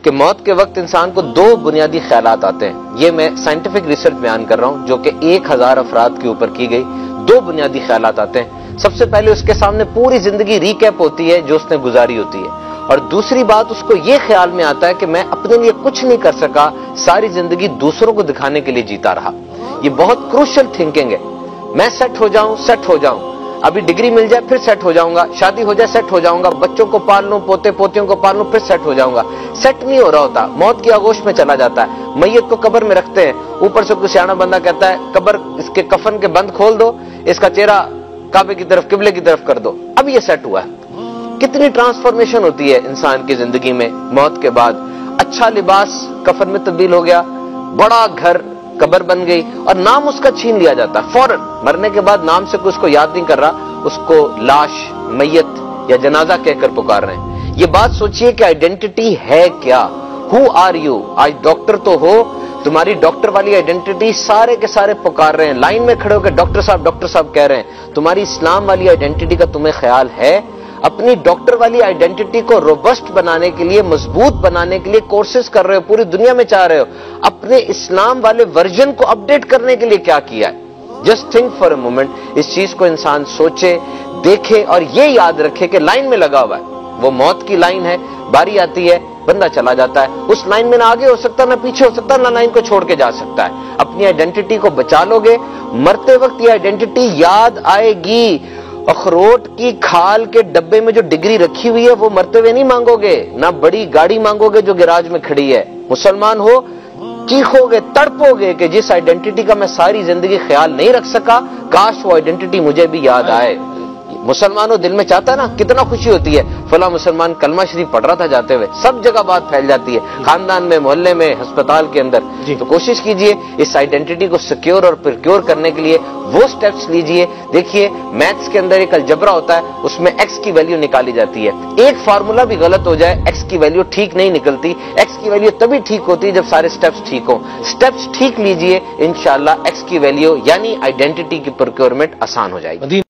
کہ موت کے وقت انسان کو دو بنیادی خیالات آتے ہیں. یہ میں سائنٹیفک ریسرچ بیان کر رہا ہوں جو کہ 1000 افراد کے اوپر کی گئی. دو بنیادی خیالات آتے ہیں. سب سے پہلے اس کے سامنے پوری زندگی ریکیپ ہوتی ہے جو اس نے گزاری ہوتی ہے, اور دوسری بات اس کو یہ خیال میں آتا ہے کہ میں اپنے لیے کچھ نہیں کر سکا, ساری زندگی دوسروں کو دکھانے کے لیے جیتا رہا. یہ بہت کروشل تھنکنگ ہے. میں سیٹ ہو جاؤں, ابھی ڈگری مل جائے پھر سیٹ ہو جاؤں گا, شادی ہو جائے سیٹ ہو جاؤں گا, بچوں کو پال لوں, پوتے پوتیوں کو پال لوں, پھر سیٹ ہو جاؤں گا. سیٹ نہیں ہو رہا ہوتا, موت کی آغوش میں چلا جاتا ہے. میت کو قبر میں رکھتے ہیں, اوپر سے کوئی سیانا بندہ کہتا ہے قبر اس کے کفن کے بند کھول دو, اس کا چہرہ کعبے کی طرف قبلے کی طرف کر دو, اب یہ سیٹ ہوا ہے. کتنی ٹرانسفارمیشن ہوتی ہے انسان کی زندگی میں موت کے بعد. اچھا لباس کفن میں تبدیل ہو گیا, بڑا گھر قبر بن گئی, اور نام اس کا چھین لیا جاتا ہے فوراً. مرنے کے بعد نام سے کوئی اس کو یاد نہیں کر رہا, اس کو لاش, میت یا جنازہ کہہ کر پکار رہے ہیں. یہ بات سوچئے کہ آئیڈینٹی ہے کیا. Who are you. آج ڈاکٹر تو ہو, تمہاری ڈاکٹر والی آئیڈینٹی سارے کے سارے پکار رہے ہیں, لائن میں کھڑے ہو کے ڈاکٹر صاحب کہہ رہے ہیں. تمہاری اسلام والی آئیڈینٹی کا تمہیں خیال ہے؟ اپنی ڈاکٹر والی آئیڈینٹی کو روبسٹ بنانے کے لیے, مضبوط بنانے کے لیے کورسز کر رہے ہو, پوری دنیا میں چاہ رہے ہو. اپنے اسلام والے ورژن کو اپڈیٹ کرنے کے لیے کیا کیا ہے؟ Just think for a moment. اس چیز کو انسان سوچے, دیکھے, اور یہ یاد رکھے کہ لائن میں لگا ہوا ہے. وہ موت کی لائن ہے, باری آتی ہے, بندہ چلا جاتا ہے. اس لائن میں نہ آگے ہو سکتا, نہ پیچھے ہو سکتا, نہ لائن کو چھوڑ کے جا سکتا ہے. اپنی آئیڈینٹی کو بچا لو گے, مرتے وقت یہ آئیڈینٹی یاد آئے گی. اخروٹ کی کھال کے ڈبے میں جو ڈگری رکھی ہوئی ہے وہ مرتے ہوئے نہیں مانگو گے, نہ بڑی گاڑی مانگو گے جو گیراج میں کھڑی ہے. مسلمان ہو, چیخو گے, تڑپو گے کہ جس آئیڈینٹی کا میں ساری زندگی خیال نہیں رکھ سکا, کاش وہ آئیڈینٹی مجھے بھی یاد آئے. مسلمانوں دل میں چاہتا ہے نا, کتنا خوشی ہوتی ہے فلاں مسلمان کلمہ شریف پڑھ رہا تھا جاتے ہوئے. سب جگہ بات پھیل جاتی ہے, خاندان میں, محلے میں, ہسپتال کے اندر. تو کوشش کیجئے اس آئیڈینٹی کو سیکیور اور پرکیور کرنے کے لیے وہ سٹیپس لیجئے. دیکھیے میتھس کے اندر ایک الجبرا ہوتا ہے, اس میں ایکس کی ویلیو نکالی جاتی ہے. ایک فارمولا بھی غلط ہو جائے, ایکس کی ویلیو ٹھیک نہیں نکلتی. ایکس کی ویلیو تبھی ٹھیک ہوتی ہے جب سارے سٹیپس ٹھیک ہوں. سٹیپس ٹھیک لیجئے, انشاءاللہ ایکس کی ویلیو یعنی آئیڈینٹی کی پرکیورمنٹ آسان ہو جائے گی.